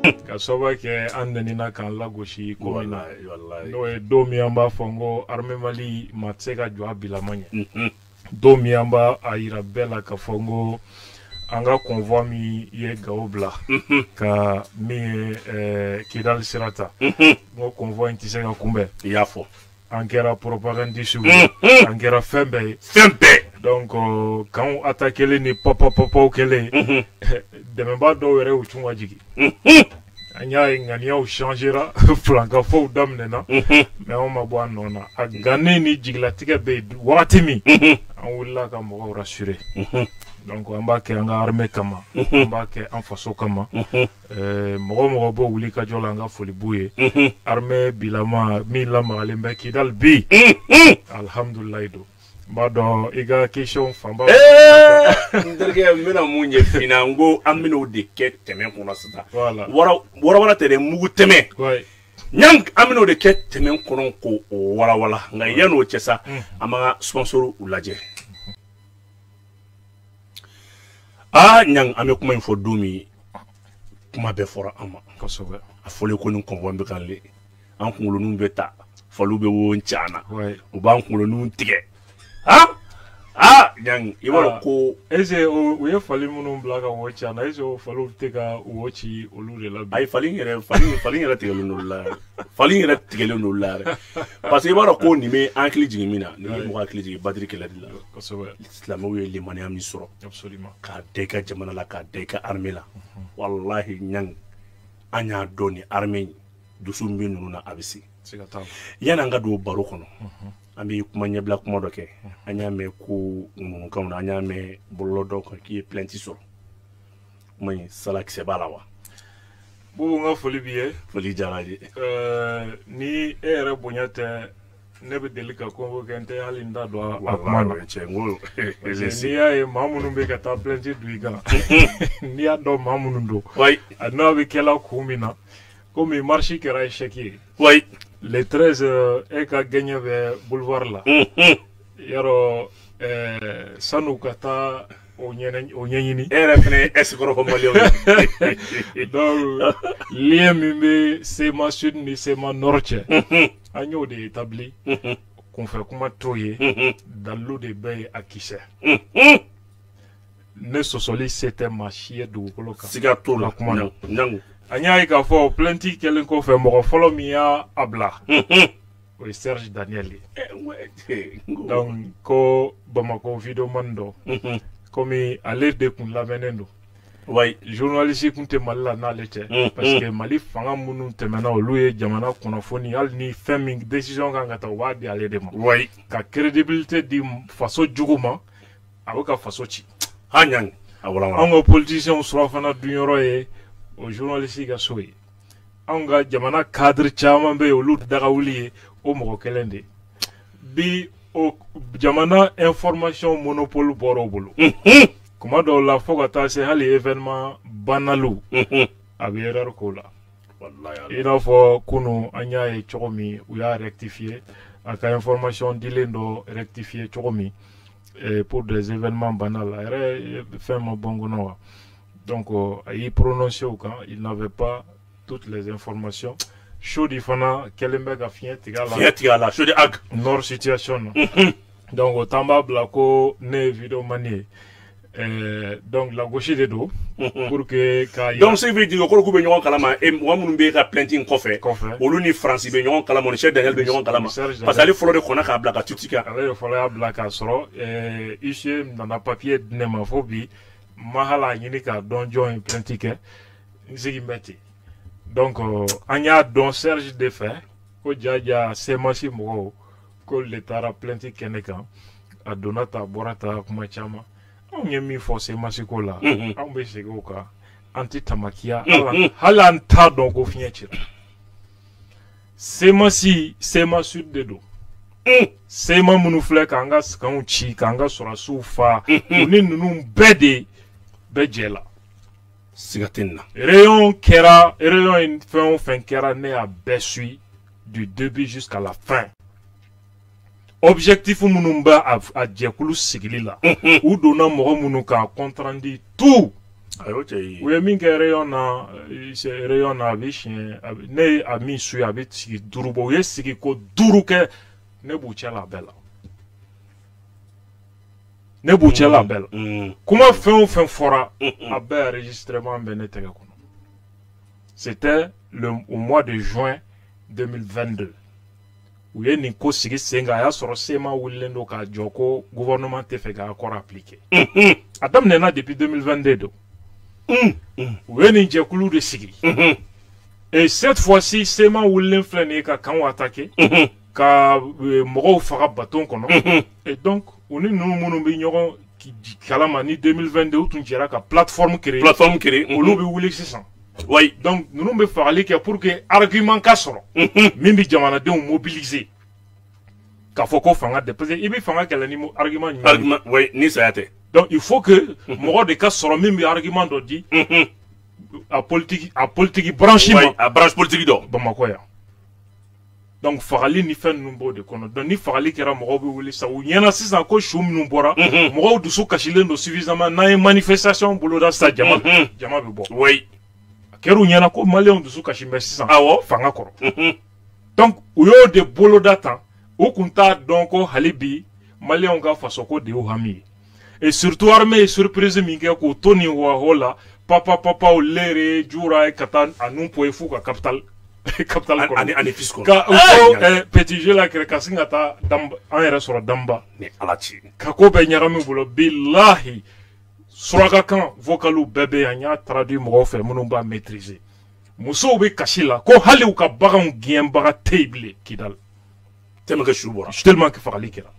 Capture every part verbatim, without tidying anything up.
ka soba ke an nana kan lagosi ko mina no e do mi amba fongo armée Mali matseka jwa bilamanya do mi amba ayira bela ka fongo anga convoi mi ye gaobla ka mi eh, Kidal Sirata ngo convoi ntiseka kumbe yafo ankera propagande sur ankera fembe fembe donc uh, quand on attaque les ni papa papa kele de même pas do were uchungwa jigi anya ngania o changera flanka fo damnena mais on ma bwa nona a gagner ni jigla tika be watimi on wala ka mo rassurer donc on ba ke anga armée kama on ba ke en faso kama euh mo mo bo wuli ka jola nga foli buye armée bilama mi la malembe Kidal bi alhamdulillah do bado iga question famba eh nderge mena munye finango amino de ke teme kono sita voilà wara wara wara tere mugu teme ouais nyang amino de ke teme kono ko wara wala nga yano chesa ama sponsor ulaje ah nyang ame kuma info dumi kuma be fora ama kosobe afole ko nun konvo mbe kanle an kungulu nun beta falu be wo nchana ouais o ban kungulu nun tige ah ah nyang iwalo ko ese o we fali munum blaga wocha na ese o falu tega wochi olure la ay fali ngere fali fali ngere tigelo no la fali ngere tigelo no la parce que iwalo ko ni me ankli jigimina ni mo ankli jigi badri kala dilla kosobe islam wo le mani am ni soro absolument ka deka jamana la ka deka armée la wallahi nyang anya doni armée dusu mbinu na abisi sigata yana nga do baro kono ami kuma nyebla kuma doke anya me ku ngun na anya me bollo do ko ki plenty so may salak se balawa bu nga foli biye foli jaraji euh ni ere bonyate nebe delika convoquer ente halinda do akmana chengo ni ya mamunu be kata plenty duiga ni ya do mamunu do way ana be kela kumina comme marché kera échec way le treize e ka gagné be boulevard la yaro euh sanu kata o nyenen o nyenyini ere fene escro ko malio donc lien mi c'est ma sud ni c'est ma nord agno de établi qu'on fait comment toyer dans l'eau de bain à Kissé ne sosoli c'était ma chier de koloka siga to la comment nyang anya ka fo plenty kelen ko fe mo follow mi ya abla o Serge Daniel donc ko Bamako video mando comme aller de kun la menendo way journaliste kunte malla na lete parce que mali fanga munu temena oluye jamana konofoni al ni femming décision kan ngata wadi ale de mo way ka crédibilité di faso juguma awoka faso ci hanyang awala anga politicien sura fana dunyoro ye o journaliste ga soyi anga jamana cadre chama be olu daga wuliye o mo kelende bi o jamana information monopole boro bolo kuma do la fogata se hali événement banalu abi erreur ko la wallahi ina fo kunu anya e chokomi u ya rectifier aka information dilendo rectifier chokomi et pour des événements banals ere fait mon bongo no donc il prononçait au camp il n'avait pas toutes les informations chaud fana kelembe ga fien tigala fien tigala chaud ag nord situation donc au tamba blako ne vidéo manier euh donc la gauche de dos pour que ka donc c'est veut dire ko ko be ñon kalama e wa mun be ka planting ko fe olu ni France be ñon kalama Cheikh Daniel be ñon kalama parce que ali folo de kona ka blaka tutika ale folo ya blaka soro euh ici dans un papier némophobie mahala ñini ka don join plantique nzigi metti donc anya don Serge de fait ko jaja semasi mo ko l'état plantique keneka a donata borata kuma chama on y a mis forcément ce qu'on a on peut se goka anti tamakia halanta donc au finiture c'est ma si c'est ma sud de dos c'est ma mounufle kanga kan chi kanga sura soufa ni nunu bede bejela sigatina rayon kera rayon fin fin kera ne a besui du début jusqu'à la fin. Objectif munumba a djekulu sigili la ou donna moro munuka compte rendu tout u ye min kɛ rayon na rayon na a bɛ siɲɛ ne a min su a bɛ sigi duuru bɔ u ye sigi ko duuru kɛ ne b'u cɛ la a bɛɛ la ne b'u cɛ la a bɛɛ la kuma fɛn o fɛn fɔra a bɛɛ enregistrement bɛ ne tɛgɛ kɔnɔ c'était le au mois de juin deux mille vingt-deux u ye nin ko sigi sen kan a y'a sɔrɔ sema wulilen don k'a jɔ ko gouvernement tɛ fɛ k'a accord appliquer a daminɛna depuis deux mille vingt-deux don u ye nin jɛkulu de sigi et cette fois-ci sema wulilen filɛ nin ye ka kanw attaquer ka mɔgɔw faga baton kɔnɔ et donc u ni ninnu minnu bɛ ɲɔgɔn kalama ni deux mille vingt-deux u tun jɛra ka plateforme créer plateforme créer olu bɛ wuli sisan. Oui. Donc, nous nous faisons que pour que argument cassero, même si jamanadenw mobiliser, k'a fɔ ko fanga de parce que il bi fanga kɛlɛ ni argument ɲuman. Argument, oui, ni ça y'a. Donc, il faut que mɔgɔ de ka sɔrɔ min bɛ argument dɔ di, a politique a politique branchement. Oui, a branche politique dɔ. Bamakɔ yan. Donc, fagali ni fɛn ninnu b'o de kɔnɔ. Donc, ni fagali kɛra mɔgɔw bɛ wuli sa u ɲɛna sisan ko su minnu bɔra, mɔgɔw dusu kasilen don suffisamment n'an ye manifestation boloda sa jama jama bɛ bɔ. Oui. Kɛr'u ɲɛna ko maliyɛnw dusu kasi bɛ sisan awɔ fanga kɔrɔ donc u y'o de boloda tan u kun t'a dɔn ko hali bi maliyɛnw ka fasoko de y'u hami ye et surtout armée ye surprise min kɛ k'u to nin waho la papa papaw lere jura ka taa a nun poye f'u ka capital capital kɔnɔ ani fils kɔnɔ ka u ko petit jeu la kɛrɛ ka sin ka taa damba an yɛrɛ sɔrɔ damba ni ala ci ka ko bɛɛ ɲagami bolo bilahi surakakan vocalu bɛɛ bɛ yan n y'a traduit mɔgɔw fɛ minnu b'a maîtriser musow bɛ kasi la ko hali u ka baganw gɛnbaga tɛ yen bilen Kidal tellement que su bɔra tellement que fagali kɛra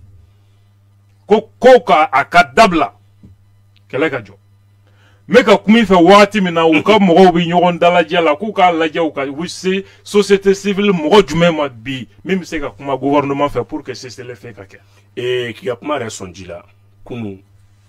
ko ko ka a ka dabila kɛlɛ ka jɔ n bɛ ka kuma i fɛ waati min na u ka mɔgɔw bɛ ɲɔgɔn dalajɛ la k'u k'a lajɛ u ka u se société civile mɔgɔ jumɛn ma bi min bɛ se ka kuma gouvernement fɛ pour que cessez-le-feu ka kɛ. ee k'i ka kuma yɛrɛ sɔn ji la kunun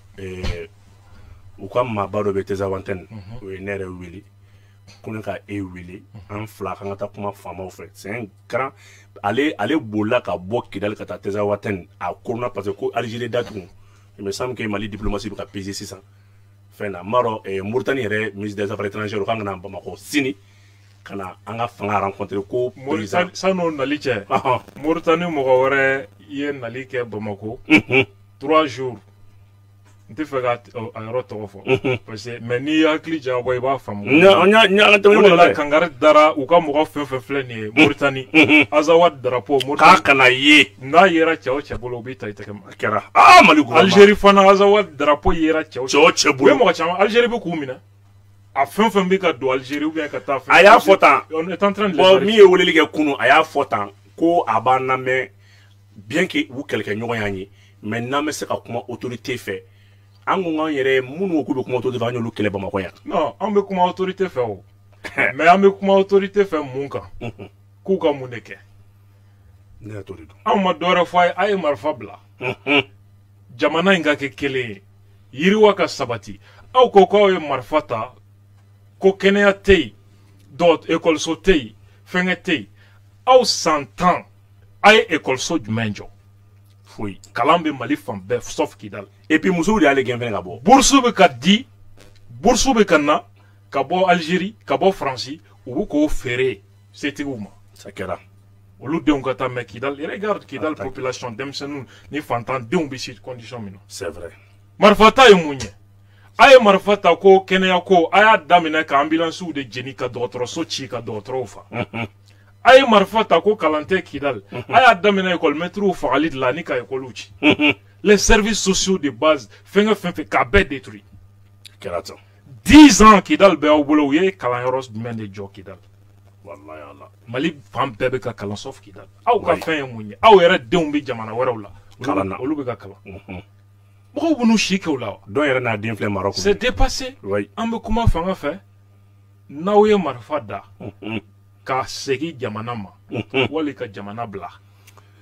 u ka maaba dɔ bɛ Teza Antenne o ye ne yɛrɛ wele ko ne ka e wele an fila kan ka taa kuma faamaw fɛ c'est un grand ale ale bolila ka bɔ Kidal ka taa Teza Antenne a corona parce que ko Algérie datugu il me semble que Mali diplomatie bɛ ka peser sisan fɛn na n b'a dɔn Mauritanie yɛrɛ ministre des affaires étrangères o kan ka na Bamakɔ sini ka na an ka fanga rencontrer ko président san'o nali cɛ Mauritanie mɔgɔ wɛrɛ ye nali kɛ Bamakɔ trois jours n tɛ fɛ ka a yɔrɔ tɔgɔ fɔ parce que mais n'i hakili jagabɔ i b'a faamu o de la Kangari dara u ka mɔgɔ fɛn fɛn filɛ nin ye Mauritanie Azawad drapeau k'a kana ye n'a yera cɛ o cɛ bolo u b'i ta i tɛgɛ ma a kɛra aa Mali gouvernement Algérie fana Azawad drapeau yera cɛ o cɛ bolo u ye mɔgɔ caman Algérie bɛ k'u minɛ a fɛn fɛn bɛ ka don Algérie ou bien ka taa fɛn a y'a fɔ tan on est en train de bon min ye weleli kɛ kunun a y'a fɔ tan ko a b'an lamɛn bien que u kɛlɛkɛɲɔgɔn y'an ye mais n'an bɛ se ka kuma autorité fɛ an ko k'an yɛrɛ minnu ko k'u bɛ kuma autorité fɛ an y'olu kɛlɛ Bamakɔ yan. non an bɛ kuma autorité fɛ o mais an bɛ kuma autorité fɛ mun kan k'u ka mun de kɛ. ne yɛrɛ t'o de dɔn. anw ma dɔwɛrɛ fɔ a ye a ye marifa bila jamana in ka kɛ kelen ye yiriwa ka sabati aw ko k'aw ye marifa ta ko kɛnɛya tɛ yen dɔ ekɔliso tɛ yen fɛnkɛ tɛ yen aw san tan a ye ekɔliso jumɛn jɔ. foyi kalan bɛ Mali fan bɛɛ sauf Kidal. et puis musow de y'ale gɛn fɛnɛ ka bɔ. bourse bɛ ka di bourse bɛ ka na ka bɔ Algérie ka bɔ Faransi u bɛ k'o feere setigiw ma. ça kɛra. olu denw ka taa mais Kidal regarde Kidal population denmisɛnninw ni fantandenw bɛ si condition min na. c'est vrai. marifa ta ye mun ye a ye marifa ta ko kɛnɛya ko a y'a daminɛ ka ambulancew de jeni ka dɔgɔtɔrɔso ci ka dɔgɔtɔrɔw fa. a ye marifa ta ko kalan tɛ Kidal a y'a daminɛ école-maîtres fagali de la ni ka écoles ci. les services sociaux de base fɛnkɛ fɛn fɛn k'a bɛɛ détruit. kɛra tan. dix ans Kidal bɛ aw bolo u ye kalanyɔrɔ jumɛn de jɔ Kidal. walayi ala. Mali fan bɛɛ bɛ ka kalan sauf Kidal. aw ka fɛn ye mun ye aw yɛrɛ denw bɛ jamana wɛrɛw la. kalan na olu bɛ ka kalan. mɔgɔw bɛ n'u si kɛ o la wa. dɔw yɛrɛ n'a den filɛ Marɔku. c'est dépassé. an bɛ kuma fanga fɛ n'aw ye marifa da ka segin jamana ma wali ka jamana bila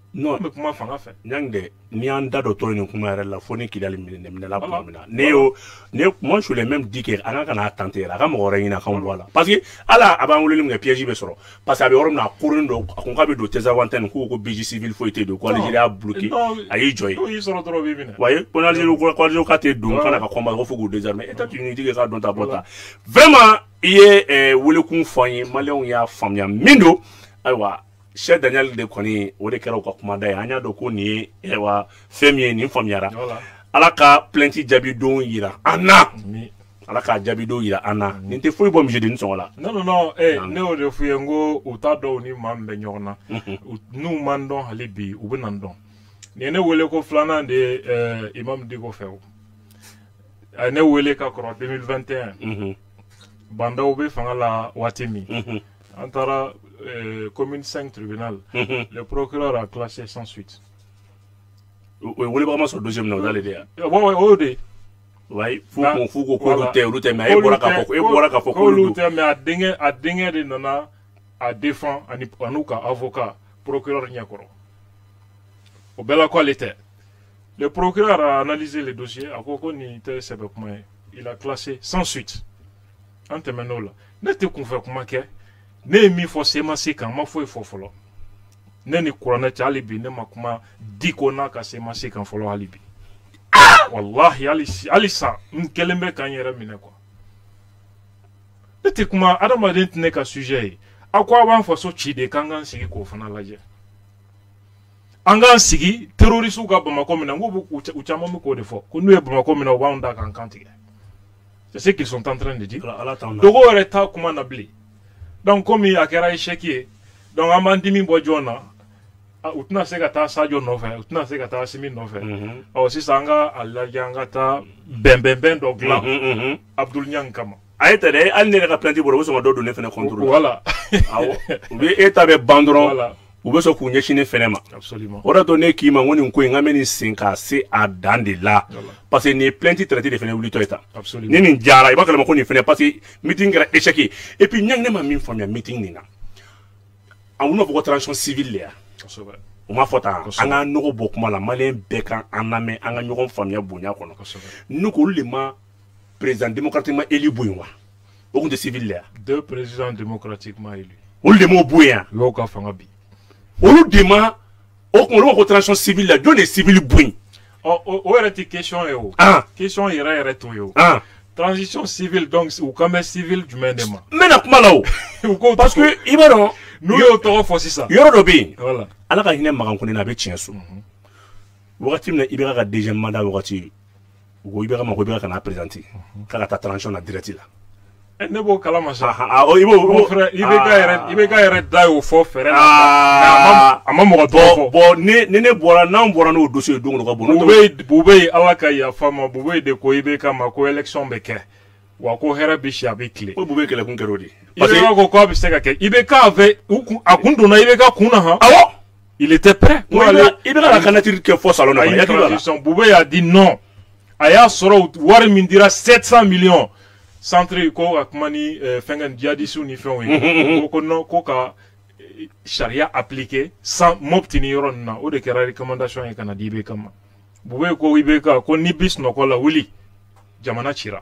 non mais comment fanga fait Nyangde, ni en date d'auto ni kuma la foni qui d'aller me la pomina. Néo, néo, moi je l'ai même dit que anga kana tenter la kama orengina kan voilà. Parce que ala aba ngule ngi piège be soro. Parce que aborom na kurindo akonga be do teza wanten ko ko B G civil faut été de quoi Algérie a bloqué. Ayi joy. Oui, soro trop bibina. Voyez, pour Algérie ko ko Algérie ka te do kana ka combat ko fugo désormais. État Unis dit que ça don ta bota. Vraiment, il est wole kun fanyi malon ya famia mindo aywa Cheikh Daniel de Koni, o de kɛra u ka kumada ye an y'a dɔn ko nin ye ɛwa fɛn min ye nin faamuyara ala ka plainte jaabidon yira an na ala ka jaabidon yira an na nin tɛ foyi bɔ misiden sɔngɔ la non non non eh ne y'o de f'u ye n ko u t'a dɔn u ni maa min bɛ ɲɔgɔn na n'u man dɔn hali bi u bɛ na dɔn nin ye ne wele ko filanan de ye ɛɛ Imam Diko fɛ o a ye ne wele ka kɔrɔ deux mille vingt et un bandaw bɛ fanga la waati min an taara Euh, commune cinq tribunal, mm-hmm. Le procureur a classé sans suite. Vous voulez vraiment sur le deuxième nom dans l'idée? Oui, oui, oui. Oui, il faut qu'on faut qu'on lutte, lutte, mais il faut qu'on lutte, mais à dingue, à dingue de nana, à défendre, à nous avocat, procureur Nyakoro. Au bel à quoi l'était. Le procureur a analysé les dossiers, à quoi il a classé sans suite. En terminant là, n'était qu'on fait comment que ne mi fo sema sika ma fo fo folo ne ni kurana ta alibi ne makuma diko na ka sema sika folo alibi wallahi ali alisa nkelembe kan yere mine quoi ne te kuma adama den ne ka sujet akwa ban fo so chi de kangan sigi ko fana laje angan sigi terroriste ga Bamako mina ngo u chama mu ko de fo ko nu e Bamako mina wa onda kan kantige c'est ce qu'ils sont en train de dire dogo reta kuma na bli. Donc comme il y a un échec, donc on m'a dit que Bojona, ou tu n'as pas ta Sadio Nové, ou tu n'as pas ta Simi Nové. Aussi Sanga, Allah Yangata, Ben Ben Ben Dogla, Abdul Nyankama. A été là, elle n'est pas planté pour vous, on doit donner un contrôle. Voilà. Oui, et tu avais bandron. Ou bien, on a chine phénomène. Absolument. On a donné qui m'a dit qu'on a mené cinq à six à dans de là. Parce que n'est plein de traités de phénomène ou l'état. Absolument. N'est ni jara, il va que le macon y fait parce que meeting est échec. Et puis, n'y a pas mis famille meeting nina. On a votre transition civile là. On m'a fait un. On a nous beaucoup mal à malin bécan en amé, on a nous famille bonia qu'on a. Nous collons président démocratiquement élu bouillois. Au de civil là. Deux présidents démocratiquement élus. On le mot bouillant. Loka Fangabi. On nous demande, on a transition civile là, donne les civils bouillants. Oh, oh, est question est où? Ah. Question irait est où? Ah. Transition civile donc ou comme civil du même dément. Mais n'a pas là-haut. Parce que il va donc. Nous y autorons aussi ça. Yoro dobi. Voilà. Alors quand il n'est pas rencontré n'avait tien sous. Wakati mna ibera deuxième mandat wakati. Ou ibera ma ibera kana présenté. Quand la transition na direct là. Ne bo kalama sa. Ah oh ibo frère ibeka ere ibeka ere dai o fo fere na. Ah ama mo to. Bon ne ne ne bora na bora no dossier dongo ko bon. Bube bube ala ka ya fama bube de ko ibeka ma ko election beke. Wa ko hera bishi abikle. O bube kele kun kerodi. Parce que ko ko biseka ke ibeka avait akundo na ibeka kuna ha. Ah bon? Il était prêt. Ibeka la candidature que force salon na. Bube a dit non. Aya soro war min dira sept cents millions. Centre ko akmani fengan diadisu ni fenwe ko no ko ka sharia appliqué sans mobtini yoron na o de kera recommandation e kana dibe kama bube ko ibe ka ko ni bis no ko la wuli jamana chira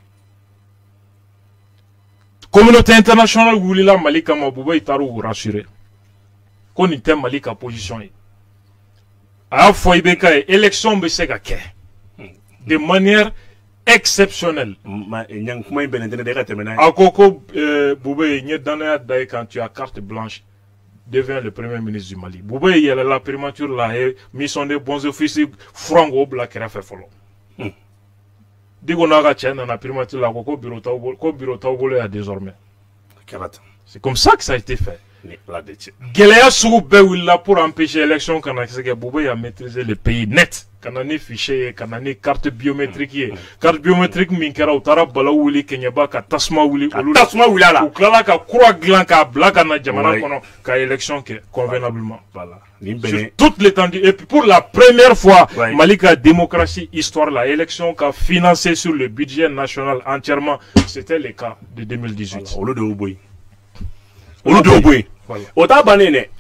communauté internationale wuli la Mali kama bube itaru rassurer ko ni tem Mali ka position e a fo ibe ka élection be se ka ke de manière exceptionnel. Akoko Boubé, quand tu as carte blanche, devient le premier ministre du Mali. Boubé, il y a la primature là, mis son des bons officiers, frango black et fait follow. Digonaga tient dans la primature là, Koko bureau taubole à désormais. C'est comme ça que ça a été fait. Gelea Soube là pour empêcher l'élection, quand Boubé a maîtrisé le pays net. Kanani fichier, kanani carte biométrique, carte biométrique minkera utara bala wuli kenyaba ka tasma wuli tasma wuli ala ukala ka croix glan ka blaka na jamana kono ka élection ke convenablement voilà sur toute l'étendue et puis pour la première fois Mali ka démocratie histoire la élection ka financée sur le budget national entièrement c'était le cas de deux mille dix-huit au lieu de Oboy au lieu de Oboy au tabanene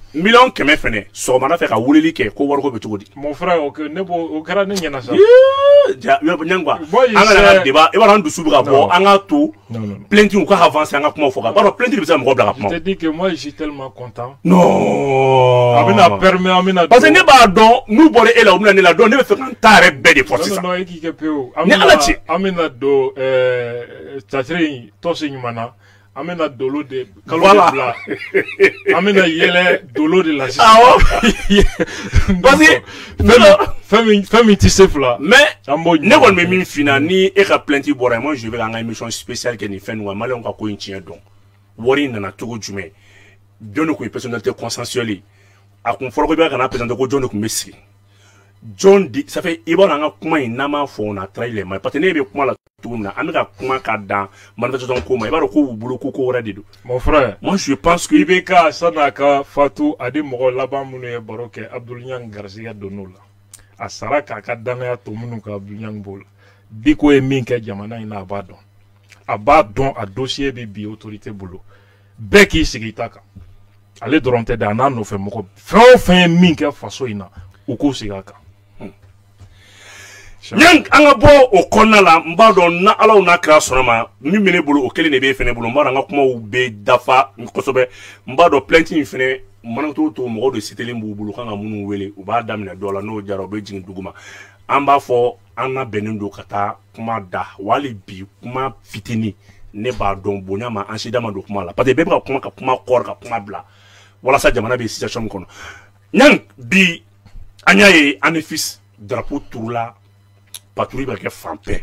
million kɛmɛ fɛnɛ sɔgɔmada fɛ ka weleli kɛ ko wariko bɛ cogo di. mon frère o ne b'o o kɛra ne ɲɛna sa. ja ɲangwa an ka na débat i b'a dɔn an dusu bɛ ka bɔ an ka to plainte u ka avancer an ka kuma fɔ ka b'a dɔn plainte bɛ se ka mɔgɔ bila ka kuma. je te dis que moi je suis tellement content. non. a bɛna permis an bɛna. parce que ne b'a dɔn n'u bɔra e la u bɛna ne la dɔn ne bɛ fɛ ka n ta yɛrɛ bɛɛ de fɔ sisan. non non e k'i kɛ pewu. ni ala cɛ. an bɛna don catiri tɔsi ɲuman na. an bɛna dolo de kalo de bila an bɛna yɛlɛ dolo de la sisan. awɔ parce que fɛn min fɛn min tɛ se fila. mais ne kɔni bɛ min f'i na ni e ka plainte bɔra yen moi je vais an ka émission spéciale kɛ nin fɛn ninnu kan maliyɛnw ka ko in tiɲɛ dɔn wari in nana cogo jumɛn jɔn de tun ye personnalité consensuelle a kun fɔra ko i b'a kana présenté ko jɔn de tun bɛ sigi jɔn di ça fait i b'a dɔn an ka kuma in n'an m'a fɔ on a trahi les mailles parce que ne bɛ kuma la cogo min na an bɛ ka kuma ka dan manifestation ko ma i b'a dɔn ko u bolo ko ko wɛrɛ de don. mon frère moi je pense que i bɛ ka san'a ka fatu a di mɔgɔ laban minnu ye baro kɛ Abdul Niang garisɛgɛ donn'o la a sara k'a ka danaya to minnu ka Abdul Niang b'o la bi ko ye min kɛ jamana in na a b'a dɔn a b'a dɔn a dossier bɛ bi autorité bolo bɛɛ k'i sigi i ta kan ale dɔrɔn tɛ dɛ a n'a nɔfɛ mɔgɔ fɛn o fɛn ye min kɛ faso in na u k'u sigi a kan. Niang an ka bɔ o kɔnɔna la n b'a dɔn na alaw n'a kira sɔnna ma min bɛ ne bolo o kelen de b'e fɛnɛ bolo n b'a dɔn an ka kumaw bɛ dafa kosɛbɛ n b'a dɔn plainte in fɛnɛ mana to to mɔgɔw de citelen b'u bolo kan ka minnu wele u b'a daminɛ dɔw la n'o jara u bɛ jigin dugu ma an b'a fɔ an na bɛnnen don ka taa kuma da wali bi kuma fitinin ne b'a dɔn bonya ma an sida ma don kuma la parce que bɛɛ bɛ ka kuma ka kuma kɔrɔ ka kuma bila walasa jamana bɛ situation min kɔnɔ Niang bi an y'a ye an ni fils drapeau turula patrouille bɛ kɛ fan bɛɛ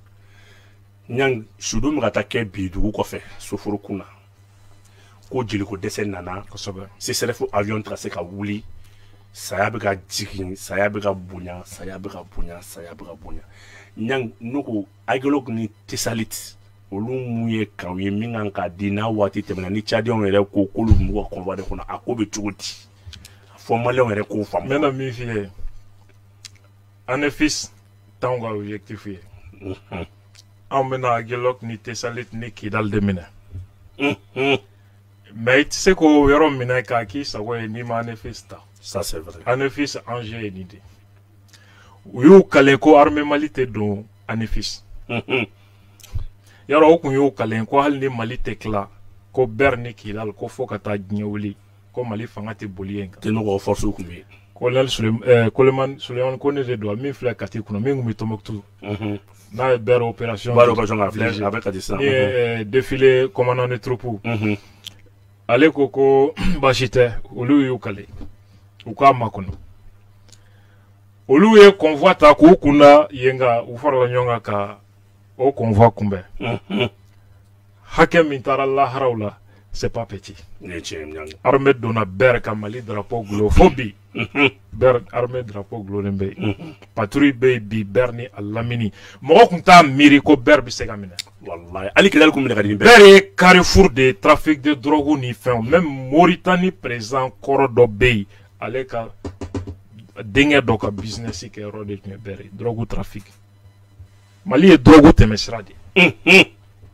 Niang sudo min ka taa kɛ bi dugu kɔfɛ soforo kunna ko jeliko dɛsɛ nana kosɛbɛ C S R F avion tɛ ka se ka wuli saya bɛ ka jigin saya bɛ ka bonya saya bɛ ka bonya saya bɛ ka bonya Niang ne ko Agilok ni Tesalit olu mun ye kan ye min kan ka di n'a waati tɛmɛna ni Tchadiens yɛrɛ ko k'olu b'u ka convoi de kɔnɔ a ko bɛ cogo di fɔ maliyɛnw yɛrɛ k'o faamu. n bɛna min f'i ye an ni fils t'anw ka objectif ye anw bɛna Agilok ni Tesalit ni Kidal de minɛ mais i tɛ se k'o yɔrɔ minɛ k'a k'i sago ye n'i ma an ni fils ta. ça c'est vrai. an ni fils enjeu ye nin de u y'u kale ko armée Mali tɛ don an ni fils yɔrɔ o kun y'u kale ko hali ni Mali tɛ tila ko Ber ni Kidal ko fo ka taa diɲɛ wuli ko Mali fanga tɛ boli yen kan. tɛ ne ka force kun bɛ yen. colonel Suleman Suleman Kone de don min filɛ Kati kunna min kun bɛ Tombouctou n'a ye Ber opération Ber opération ka filɛ a bɛ Kati sisan. ni ye défilé commandant de troupe ale ko ko baasi tɛ olu y'u kale u k'a makɔnɔ olu ye convoi ta k'u kunda yen nka u farala ɲɔgɔn kan ka o convoi kunbɛn hakɛ min taara laharaw la c'est pas petit. armée donna Ber ka Mali drapeau gulo fo bi Ber armée drapeau gulolen bɛ yen patrouille bɛ yen bi Ber ni a lamini mɔgɔ tun t'a miiri ko Ber bɛ se ka minɛ. wallahi hali Kidal kun minɛ ka di Ber. Ber ye carrefour de trafic de drogue ni fɛnw même Mauritanie président kɔrɔ dɔ bɛ yen ale ka denkɛ dɔ ka business kɛ yɔrɔ de tun ye Ber ye drogue trafic Mali ye drogue tɛmɛsira de ye.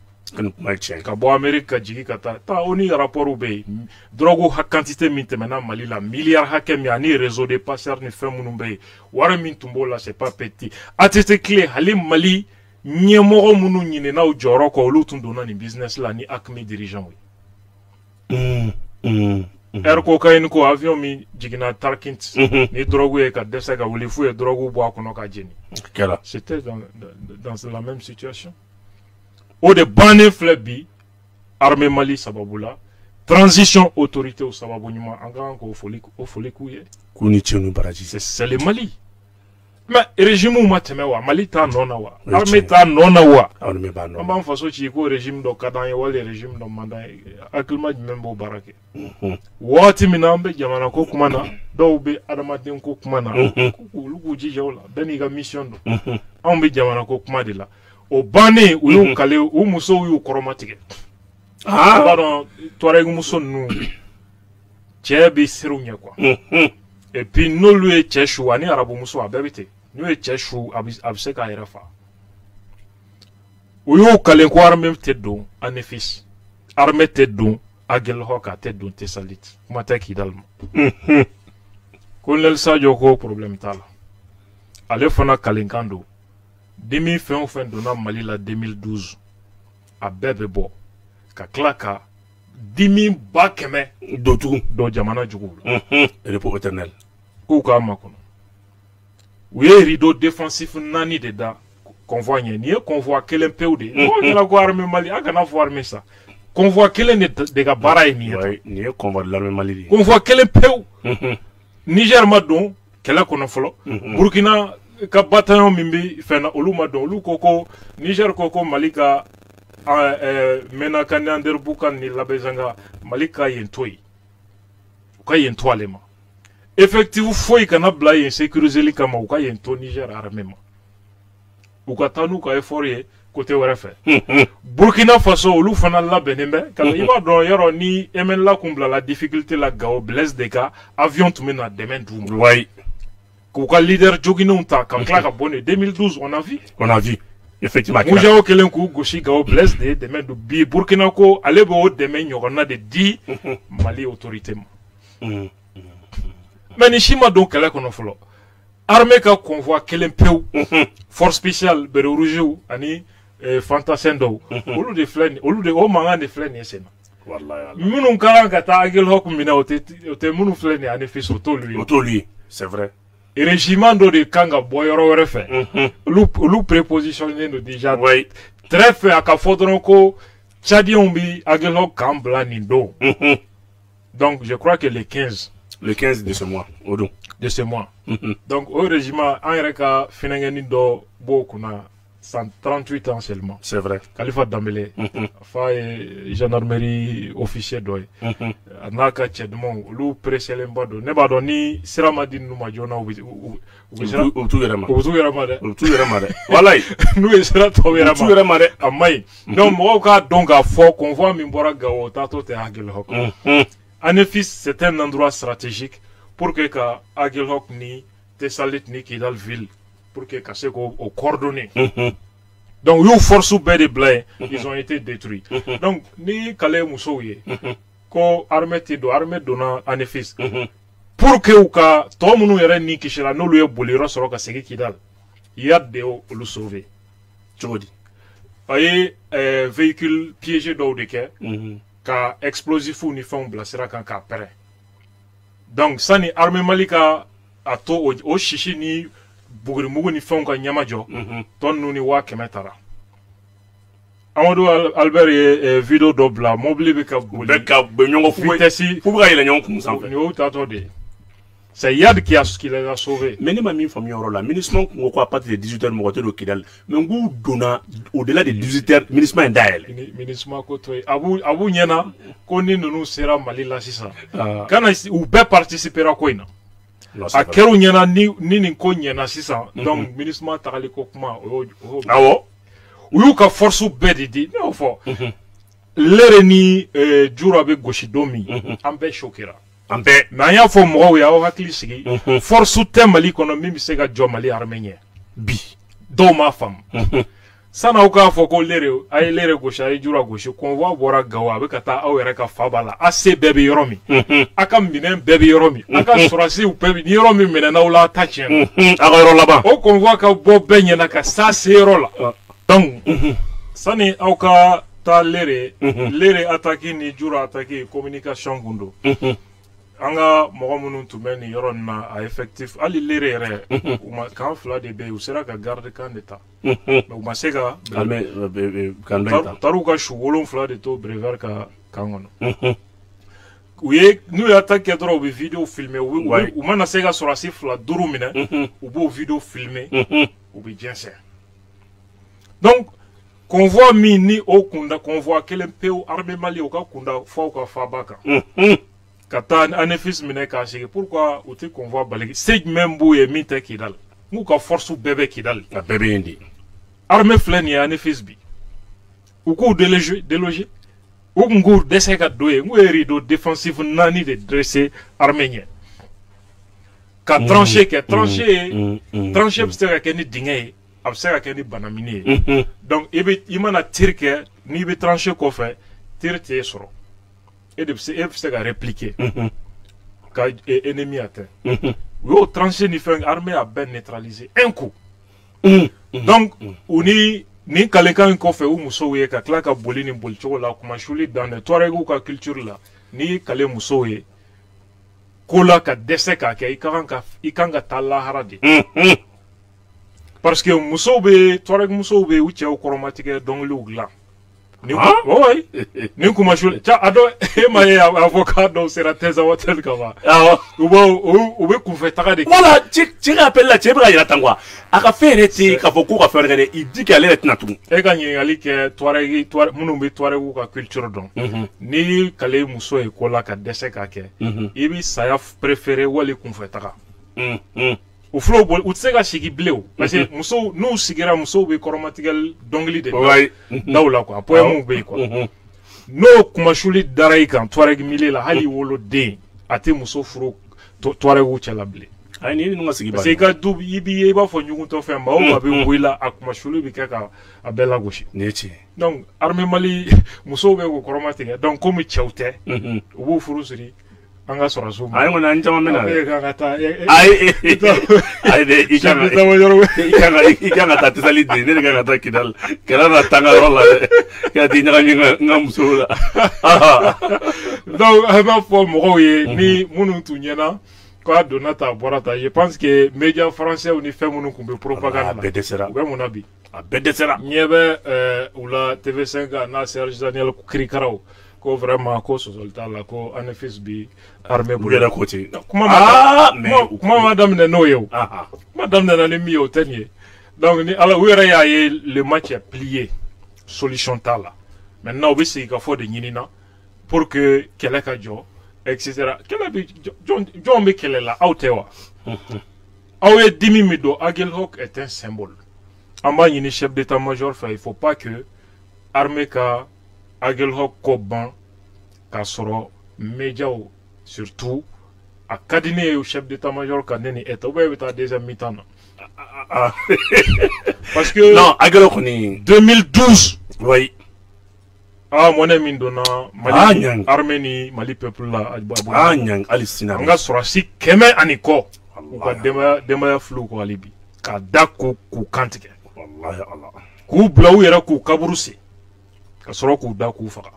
ka bɔ Amérique ka jigin ka taa taa o ni rapport bɛ yen drogue quantité min tɛmɛna Mali la milliard hakɛ min ani réseau de passeurs ni fɛn minnu bɛ yen wari min tun b'o la c'est pas petit a tɛ se tile hali Mali ɲɛmɔgɔ minnu ɲinɛna u jɔyɔrɔ kɔ olu tun donna nin business la ni A Q M I dirigeant ye. air cocaïne ko avion min jiginna Tarkint ni drogue ye ka dɛsɛ ka wuli f'u ye drogue bɔ a kɔnɔ ka jeni. C'était dans dans la même situation. O de bannen filɛ bi armée Mali sababu la transition autorité o sababu ɲuman an ka kan k'o foli o foli k'u ye. k'u ni ce ni baraji. c'est le Mali. mais régime ma tɛmɛ wa Mali t'a nɔ na wa armée t'a nɔ na wa. armée b'a nɔ na. an b'an faso ci ko régime dɔ ka d'an ye wali régime dɔ man d'an ye hakilima jumɛn b'o baara kɛ. waati min na an bɛ jamana ko kuma na dɔw bɛ adamaden ko kuma na olu k'u jija o la bɛɛ n'i ka mission don anw bɛ jamana ko kuma de la. o bannen u y'u kale u musow y'u kɔrɔmatigɛ. i b'a dɔn Tuareg muso ninnu cɛ bɛ siran u ɲɛ quoi. et puis n'olu ye cɛ su ani arabu muso a bɛɛ bɛ ten n'u ye cɛ su a bɛ a bɛ se k'a yɛrɛ fa. u y'u kale ko armée tɛ don an ni fils armée tɛ don Aguelhok a tɛ don Tessalit kuma tɛ Kidal ma. Colonel Sadio ko problème t'a la ale fana kalenkan don dimi fɛn o fɛn donna Mali la deux mille douze a bɛɛ bɛ bɔ ka tila ka dimi ba kɛmɛ don tugun don jamana juguw la. Repos éternel k'u k'a makɔnɔ u ye rideau défensif naani de da convoi ɲɛ nin ye convoi kelen pewu de ye n'o kɛra ko armée Mali a kana fɔ armée sa convoi kelen de de ka baara ye nin ye. nin ye convoi de l'armée Mali de ye. convoi kelen pewu. Niger ma don kɛlɛ kɔnɔ fɔlɔ. Burkina ka bataillon min bi fɛn na olu ma don olu ko ko Niger ko ko Mali ka Mena Kane Anderbukan ni Labezanga Mali ka yen to yen u ka yen to ale ma effectif foyi kana bila yen sécuriseli kama u ka yen to Niger armée ma u ka taa n'u ka effort ye côté wɛrɛ fɛ. Burkina Faso olu fana labɛnnen bɛ ka i b'a dɔn yɔrɔ ni M N L A kun bila la difficulté la Gao Blaise de ka avion tun bɛ na dɛmɛ d'u ma. Oui. K'u ka leader joginenw ta ka tila ka bɔ ne deux mille douze on a vu. On a vu. Effectivement. Mujao kelen k'u gosi Gao Blaise de dɛmɛ don bi Burkina ko ale b'o dɛmɛ ɲɔgɔnna de di Mali autorité ma. Mais ni si ma don kɛlɛ kɔnɔ fɔlɔ armée ka convoi kelen pewu force spéciale bere rouge ani fantasin dɔw olu de filɛ nin olu de o mankan de filɛ nin ye sen na. Minnu ka kan ka taa Aguelhok minɛ o tɛ minnu filɛ nin ye ani fils o t'olu ye. O t'olu ye c'est vrai. Régiment dɔ de kan ka bɔ yɔrɔ wɛrɛ fɛ olu olu prépositionné don déjà. Oui. Très fɛ a ka fɔ dɔrɔn ko Tchadiens bi Aguelhok kan bila nin don. Donc je crois que le quinze. Le quinze de ce mois o don. De ce mois. Donc au régiment an yɛrɛ ka finɛngɛni dɔ b'o kunna cent trente-huit ans seulement. C'est vrai. Khalifa Dambélé fa ye gendarmerie officier dɔ ye a n'a ka cɛ dumanw olu presselenba don ne b'a dɔn ni sira ma di ninnu ma joona u bɛ u bɛ sira u bɛ t'u yɛrɛ ma u bɛ t'u yɛrɛ ma dɛ u bɛ t'u yɛrɛ ma dɛ walayi n'u ye sira tɔw yɛrɛ ma u bɛ t'u yɛrɛ ma dɛ a ma ɲi donc mɔgɔw k'a dɔn k'a fɔ convoi min bɔra Gao o taatɔ tɛ Aguelhok. Anefis c'est un endroit stratégique pour que ka Aguelhok ni Tessalit ni Kidal ville pour que ka se k'o coordonner. Donc, ils force bɛɛ de bila yen, ils ont été détruits. Donc, ni kale musow ye, ko armée ti don, armée donna Anefis. Pour que u ka tɔ minnu yɛrɛ ni kisira n'olu ye boliyɔrɔ sɔrɔ ka segin Kidal, Yad de olu sauver. Cogo di? A ye véhicule piégé dɔw de kɛ, ka explosifs ni fɛnw bila sira kan k'a pɛrɛn. Donc, sani armée Mali ka a to o sisi ni bugurimugu ni fɛnw ka ɲɛma jɔ tɔ ninnu ni waa kɛmɛ taara. Amadou Albert ye vidéo dɔ bila mobili bɛ ka boli bɛ ka bɛ ɲɔgɔn fu vitesse fu bɛ ka yɛlɛ ɲɔgɔn kun sanfɛ. Nin y'o taatɔ de ye. C'est Yad qui a qui les a sauvés. Mais ne ma min faamuya yɔrɔ la MINUSMA ko ko à partir de dix-huit heures mɔgɔ tɛ don Kidal mais n k'u donna au-delà de dix-huit heures MINUSMA ye dayɛlɛ. MINUSMA ko to ye a b'u a b'u ɲɛna ko ni ninnu sera Mali la sisan kana u bɛɛ participera ko in na. A kɛr'u ɲɛna ni ni nin ko ɲɛna sisan donc MINUSMA tagali ko kuma o y'o. Awɔ. U y'u ka force bɛɛ de di ne y'o fɔ. Lere ni Jura bɛ gosi don min an bɛɛ choquera. An bɛɛ. Mais an y'a fɔ mɔgɔw ye aw hakili sigi force tɛ Mali kɔnɔ min bɛ se ka jɔ Mali armée ɲɛ bi dɔw m'a faamu. San'aw k'a fɔ ko lere a ye lere gosi a ye Jura gosi convoi bɔra Gao a bɛ ka taa aw yɛrɛ ka faba la A C bɛɛ bɛ yɔrɔ min a ka minɛn bɛɛ bɛ yɔrɔ min a ka sɔrɔdasiw bɛɛ bɛ ni yɔrɔ min minɛn'aw la a ta tiɲɛna a ka yɔrɔ laban o convoi ka bɔ bɛɛ ɲɛna ka s'a se yɔrɔ la donc sani aw ka taa lere lere attaque ni Jura attaque communication kun don an ka mɔgɔ minnu tun bɛ nin yɔrɔ nin na a effectif hali lere yɛrɛ u ma kan fila de bɛ yen u sera ka garde kan de ta mais u ma se ka taar'u ka su wolonfila de to Brevert ka kan kɔnɔ u ye n'u ye attaque kɛ dɔrɔn u bɛ vidéo filmer u mana se ka sɔrɔdasi fila duuru minɛ u b'o vidéo filmer u bɛ jɛnsɛn donc convoi min ni o kunda convoi kelen pewu armée Mali o ka kunda fɔ ka faba kan ka taa Anefis minɛ k'a sigi pourquoi u tɛ convoi bali se jumɛn b'u ye min tɛ Kidal n'u ka force bɛɛ bɛ Kidal a bɛɛ bɛ yen de armée filɛ nin ye Anefis bi u k'u déloger déloger u kun k'u dɛsɛ ka don yen n k'u ye rideau défensif naani de dresser armée ɲɛ ka tranchée kɛ tranchée ye tranchée bɛ se ka kɛ ni dingɛ ye a bɛ se ka kɛ ni banamini ye donc i bɛ i mana tir kɛ n'i bɛ tranchée kɔfɛ tir t'e sɔrɔ et de se e se ka répliquer Mhm. ka e- ennemi atteint Mhm. yo tranché ni fait armée a ben neutralisé un coup Mhm. donc u ni ni kalekan in kɔfɛ u musow ye ka tila ka boli ni boli cogo la kuma suli dan de tuaregu ka culture la ni kale musow ye ko la ka dɛsɛ k'a kɛ i ka kan ka i kan ka taa lahara de Mhm. parce que musow bɛ tuareg musow bɛ u cɛw kɔrɔmatigɛ dɔnkiliw dilan ni Ah? ouais ni kuma suli ca a dɔ e ma ye a fɔ k'a dɔw sera thèse hotel ka ban Awɔ. u b'o u bɛ kunfɛ taga de kɛ Voilà, cɛ cɛ ka appel la cɛ bɛ ka yira tan quoi a ka fɛn yɛrɛ tɛ k'a fɔ ko ka fɛn wɛrɛ kɛ dɛ i di k'ale yɛrɛ tɛna tugun. e ka ɲininkali kɛ tuareg tuareg minnu bɛ tuaregu ka culture dɔn Mhm. ni kale muso ye ko la ka dɛsɛ k'a kɛ Mhm. i bi saya préféré wali kunfɛ taga Mhm. o filɛ boli u tɛ se ka sigi bilen o parce que musow n'u sigira musow bɛ kɔrɔmatigɛli dɔnkili de Ouais. daw la quoi poɛmuw bɛ yen quoi Mhm. n'o kumasuli dara i kan tuareg mili la hali woloden a tɛ muso furu tuaregu cɛla bilen Ayi ni ninnu ka sigi parce que i ka du i b'i ye i b'a fɔ ɲugutɔ fɛn maa o maa bɛ bɔ i la a kumasuli bɛ kɛ ka a bɛɛ lagosi Nin ye tiɲɛ. donc armée mali musow bɛ k'o kɔrɔmatigɛ donc komi cɛw tɛ Mhm. u b'u furu siri an ka sɔrɔsiw ma Ayi kɔni an caman bɛ na dɛ. e kan ka taa e- e- Ayi ayi dɛ i kan chef ka d'état major bɛ- i kan ka i kan ka taa Tisali de ne de kan ka taa Kidal kɛlɛ na taa n ka yɔrɔ la dɛ ka t'i ɲagami n ka n ka musow la. donc an b'a fɔ mɔgɔw ye ni minnu tun ɲɛna k'a donna ta a bɔra ta je pense que média français ni fɛn minnu tun bɛ A propagande bɛɛ dɛsɛra la u bɛ mun na bi a bɛɛ dɛsɛra. ɲɛ bɛ ɛɛ u la T V cinq kan n'a Serge Daniel kirikaraw ko vraiment ko sɔsɔli t'a la ko Anefis bi armée U bolo yɛrɛ ko ten. kuma Ah, ma mais kuma- u- kuma ma daminɛ n'o ye o Ah, kuma daminɛna ni min ye o tɛ nin ye donc ni ala u yɛrɛ y'a ye le match est plié solution t'a la maintenant u bɛ segin ka fɔ de ɲinina pour que kɛlɛ ka jɔ et cetera kɛlɛ bɛ jɔn jɔn bɛ kɛlɛ la aw tɛ wa aw ye dimi min don Aguelhok est un symbole an b'a ɲini chef d'état-major fɛ il faut pas que armée ka Aguelhok ko ban k'a sɔrɔ médiaw surtout a ka di ne ye chef d'état-major ka ne ni e ta ou bien e bɛ taa deuxième mi-temps na ah. parce que Non, Aguero kɔni. deux mille douze Oui. ah mɔnɛ min donna Ah, Mali ɲang. armée ni Mali peuple la a bɔ Ah ɲang hali sini. an ka sɔrɔsi kɛmɛ ani kɔ u ka Wallahi. denbaya denbaya filiw kɔ hali bi k'a da k'u k'u kantigɛ Wallahi Allah. k'u bila u yɛrɛ k'u kaburu sen ka sɔrɔ k'u da k'u faga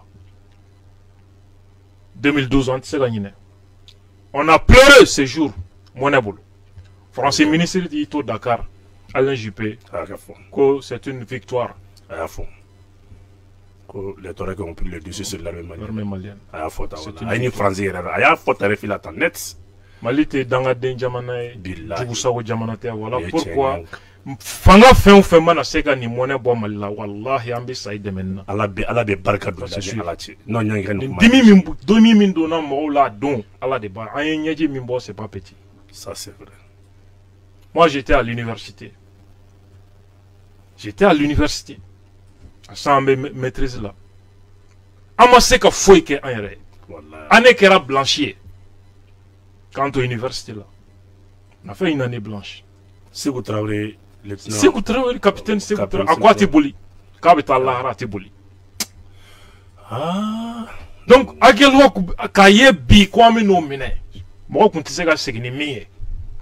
deux mille douze an tɛ se ka ɲinɛ on a pleuré ce jour mɔnɛ bolo français ministre y'i to Dakar Alain Juppé A y'a kɛ fɔ. ko c'est une victoire A y'a fɔ. Ko les Touaregs ont pris le dessus sur l'armée malienne. l'armée malienne A y'a fɔ tan C'est wala. une A ye ni Faransi yɛrɛ la. A y'a fɔ tarif la tan net. Mali tɛ dangaden jamana ye Bilahi. jugusago jamana tɛ voilà O ye tiɲɛ pourquoi ye. fanga fɛn o fɛn mana se ka nin mɔnɛ bɔ Mali la walahi an bɛ sa i dɛmɛ nin na Ala bɛ Ala bɛ barika don Ça, c'est la ni sûr. Ala cɛ. Non ɲang yɛrɛ ni nin kuma. dimi min dimi min donna mɔgɔw la a don ala de b'a an ye ɲɛji min bɔ c'est pas petit Ça c'est vrai. moi j'étais à l'université j'étais à l'université a san an bɛ ma- maîtrise la an ma se ka foyi kɛ an yɛrɛ ye Wallahi. an ne kɛra blanche ye k'an to université la on a fait une année blanche Sékou Traoré lieutenant. Sékou Traoré capitaine Sékou Capitaine Traoré a ko a tɛ Sékou. boli k'a bɛ taa lahara a tɛ boli Ah. donc Aguelhok k'a ye bi ko an bɛ n'o minɛ mɔgɔ tun tɛ se ka segin ni min ye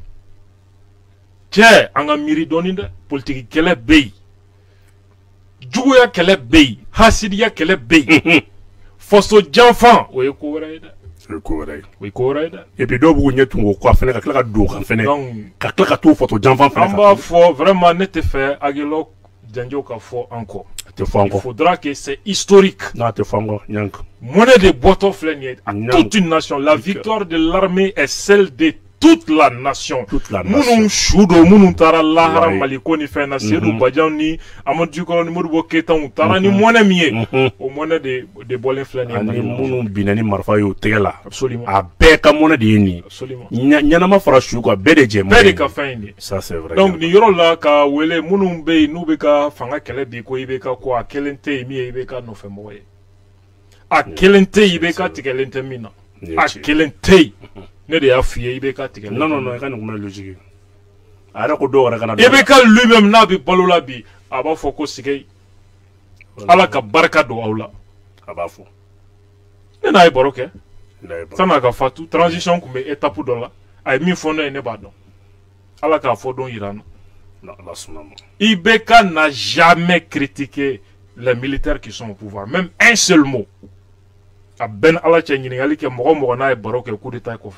cɛ an ka miiri dɔɔni dɛ politiki kɛlɛ bɛ yen juguya kɛlɛ bɛ yen hasidiya kɛlɛ bɛ yen faso janfan o ye ko wɛrɛ ye dɛ O ye ko wɛrɛ ye. o ye ko wɛrɛ ye dɛ Et puis dɔw b'u ɲɛ tun o kɔ a fɛnɛ ka tila ka don o kan fɛnɛ. donc Ka tila ka t'o photo janfan fɛnɛ an kan. b'a fɔ vraiment ne tɛ fɛ Aguelhok janjo ka fɔ an kɔ A tɛ fɔ an il kɔ. faudra que c'est historique Non a tɛ fɔ an kɔ ɲang. monnaie de bɔtɔ filɛ nin ye à Non. toute une nation la victoire de l'armée est celle de toute la nation Toute la nation. minnu su don minnu taara lahara Ouais. maliko ni fɛn na sedu Mhm. bajan ni amadu jikɔrɔ ni modibo keyita u taara ni mɔnɛ min ye Mhm. o mɔnɛ de de bɔlen filɛ nin ye Ani Mali la. minnu binna ni marifa ye o tɛgɛ la. absolument A bɛɛ ka mɔnɛ de ye nin ye. absolument Ɲa- ɲɛnama fara su kan bɛɛ de jɛ bɛɛ mɔnɛ de ye. ka fɛn in de Ça c'est vrai. donc nin yɔrɔ la ka wele minnu bɛ yen n'u bɛ ka fanga kɛlɛ bi ko i bɛ ka ko a kelen tɛ yen min ye i bɛ ka nɔfɛmɔgɔ ye a kelen tɛ yen i bɛ ka tigɛlen tɛ min na Nin ye a tiɲɛ. kelen tɛ yen ne de y'a f'i ye i bɛ ka tigɛlen Non tɛ non min non na. i ka nin kuma ye logique ye. A yɛrɛ ko dɔw yɛrɛ kana. I bɛ ka lui-même n'a bɛ balo la bi a b'a fɔ ko sigɛ ala ka barika don aw la A b'a fɔ. ne n'a ye baro kɛ n'a baro san'a ka fatu transition tun bɛ étape dɔ la a ye min fɔ ne ye ne b'a dɔn ala k'a fɔ don yira n na. I B K n'a jamais critiqué les militaires qui sont au pouvoir, même un seul mot. A ben ala cɛ ɲininkali kɛ mɔgɔ mɔgɔ n'a ye baro kɛ coup d'état kɔfɛ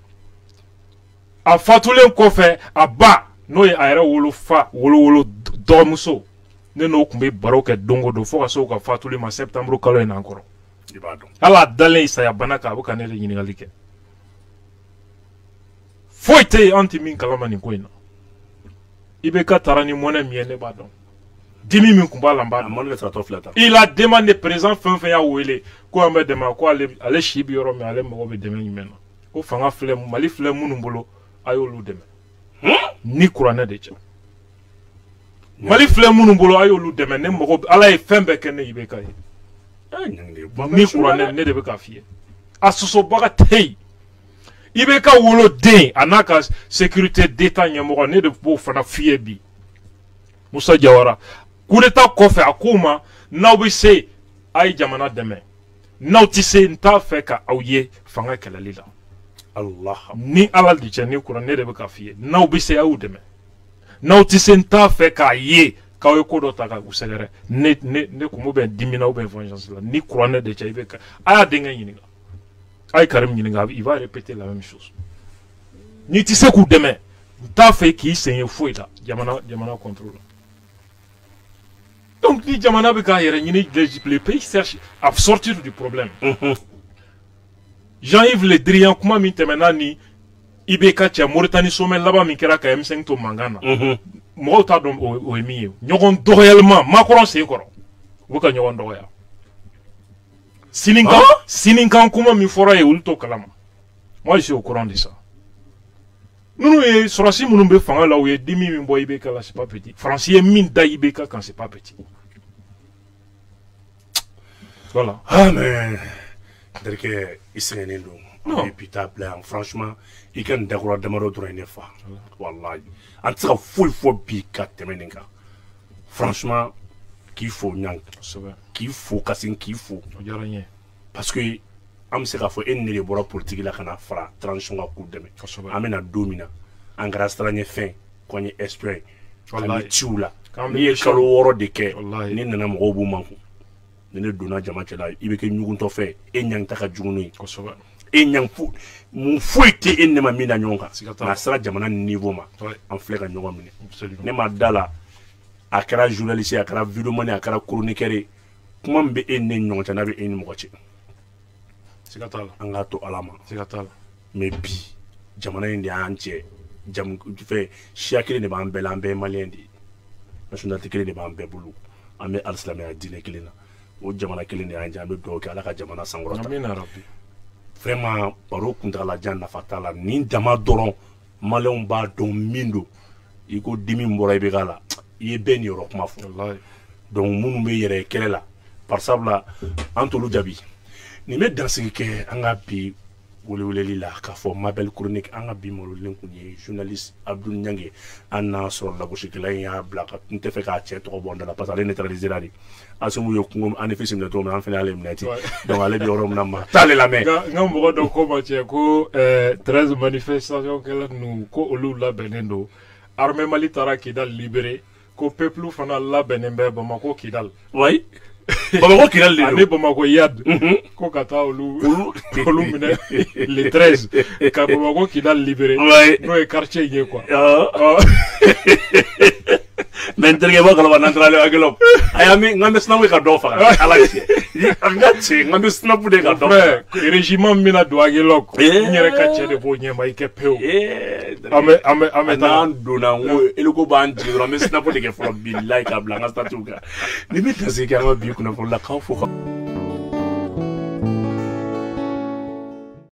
a fatulen kɔfɛ a ba n'o ye a yɛrɛ wolo fa wolo wolo dɔgɔmuso ne n'o tun bɛ baro kɛ don o don fo ka se o ka fatuli ma septembre kalo in n'an kɔrɔ hali a dalen saya bana kan a bɛ ka ne de ɲininkali kɛ foyi tɛ yen an tɛ min kalama nin ko in na I B K taara ni mɔnɛ min ye ne b'a dɔn dimi min tun b'a la n b'a dɔn il a demandé président fɛn fɛn y'a wele ko an bɛ dɛmɛ ko ale ale si bɛ yɔrɔ min ale mago bɛ dɛmɛ jumɛn na ko fanga filɛ Mali filɛ minnu bolo a y'olu dɛmɛ ni kuranɛ de cɛ Mali filɛ minnu bolo a y'olu dɛmɛ ne mago ala ye fɛn bɛɛ kɛ ne I B K ye ni kuranɛ ne de bɛ k'a f'i ye a sɔsɔbaga tɛ yen I B K woloden a n'a ka sécurité d'état ɲɛmɔgɔ ne de b'o fana f'i ye bi Musa Jawara coup d'état kɔfɛ a ko ma n'aw bɛ se a ye jamana dɛmɛ n'aw tɛ se n t'a fɛ ka aw ye fanga kɛlɛli la ni ala de cɛ ni kuran ne de bɛ k'a f'i ye n'aw bɛ se a y'u dɛmɛ n'aw tɛ se n t'a fɛ k'a ye k'aw ye ko dɔ ta ka u sɛgɛrɛ ne ne ne kun bɛ dimina ou bien vengeance la ni kuran ne de cɛ I B K a y'a denkɛ ɲininka a ye Karim ɲininka il va répéter la même chose n'i tɛ se k'u dɛmɛ n t'a fɛ k'i sen ye foyi la jamana jamana contrôle la. Donc, ni jamana bɛ k'a yɛrɛ ɲini les pays cherchent à sortir du problème. Jean-Yves Le Drian kuma min tɛmɛna ni I B K cɛ Mauritanie sommet laban min kɛra ka M cinq to mankan na mɔgɔw t'a dɔn o ye min ye ɲɔgɔn dɔgɔyalima Macron sen kɔrɔ u bɛ ka ɲɔgɔn dɔgɔya sinikan sinikan kuma min fɔra ye olu t'o kalama moi je suis au courant de ça minnu ye sɔrɔsi minnu bɛ fanga la u ye dimi min bɔ I B K la c'est pas petit Faransi ye min da I B K kan c'est pas petit voilà. Ah mais derke i sɛgɛnnen don et puis t'as appelé franchement i ka nin dakura damadɔ dɔrɔn ne fa wallahi an tɛ se ka foyi fɔ bi ka tɛmɛ nin kan franchement k'i fo ɲang k'i fo ka sin k'i fo parce que an bɛ se k'a fɔ e ni ne de bɔra politique la ka na fara transition ka k'u dɛmɛ an bɛna don min na an kɛra siranyɛfɛn k'an ye exprès an bɛ ciw la n'i ye kalo wɔɔrɔ de kɛ ni nana mɔgɔw b'u man kun ni ne donna jama cɛla I bɛ kɛ ɲugutɔ fɛ e ɲang ta ka jugu n'o ye e ɲang fo mun foyi tɛ e ne ma min na ɲɔgɔn kan nka a sera jamana niveau ma an filɛ ka ɲɔgɔn minɛ ne ma da la a kɛra journaliste a kɛra vidéoman a kɛra chroniqueur ye kuma min bɛ e ni ne ɲɔgɔn cɛ n'a bɛ e ni mɔgɔ cɛ an k'a to ala ma mais bi jamana in de y'an cɛ jamu fɛ siya kelen de b'an bɛɛ la an bɛɛ ye maliyɛn de ye nationalité kelen de b'an bɛɛ bolo an bɛ alisilamɛya diinɛ kelen na o jamana kelen de y'an cɛ an bɛ dugawu kɛ ala ka jamana sankɔrɔta vraiment baro kuntagalajan nafa t'a la nin dama dɔrɔn maliyɛnw b'a dɔn min don i ko dimi min bɔra I B K la i ye bɛɛ nin yɔrɔ kuma fɔ donc minnu bɛ yɛrɛ kɛlɛ la par sabula an t'olu jaabi nin bɛ dansigi kɛ an ka bi weleweleli la k'a fɔ Mabel chronique an ka bi malolinen kun ye journaliste Abdou Niange an n'a sɔrɔ lagosikɛla in y'a bila ka n tɛ fɛ k'a cɛ tɔgɔ bɔ n da la parce que ale neutralisera de Asumu ye kungo an fisi minɛ cogo min an fana y'ale minɛ ten donc ale bɛ yɔrɔ min na ma t'ale lamɛn n ka mɔgɔ dɔ ko ma cɛ ko treize manifestation kɛla ninnu ko olu labɛnnen don armée Mali taara Kidal libéré ko peuple fana labɛnnen bɛ Bamako Kidal oui Bamako Kidal de don ani Bamako Yad ko ka taa olu olu minɛ le treize ka Bamako Kidal libéré n'o ye quartier ye quoi mais n terikɛ bɔ kalama n'an taara ale hakililaw a y'a min n k'an bɛ sinapu ka dɔ faga ala cɛ n ka cɛ n k'an bɛ sinapu de ka dɔ faga régiment min bɛna don hakililaw n yɛrɛ ka cɛ de b'o ɲɛma i kɛ pewu an bɛ an bɛ an bɛ taa n'an donna n ko eliko b'an jigin dɔrɔn an bɛ sinapu de kɛ fɔlɔ bilayi k'a bila an ka statuw kan ni bɛ tasi kɛ an ka bi kunnafoni la k'aw fo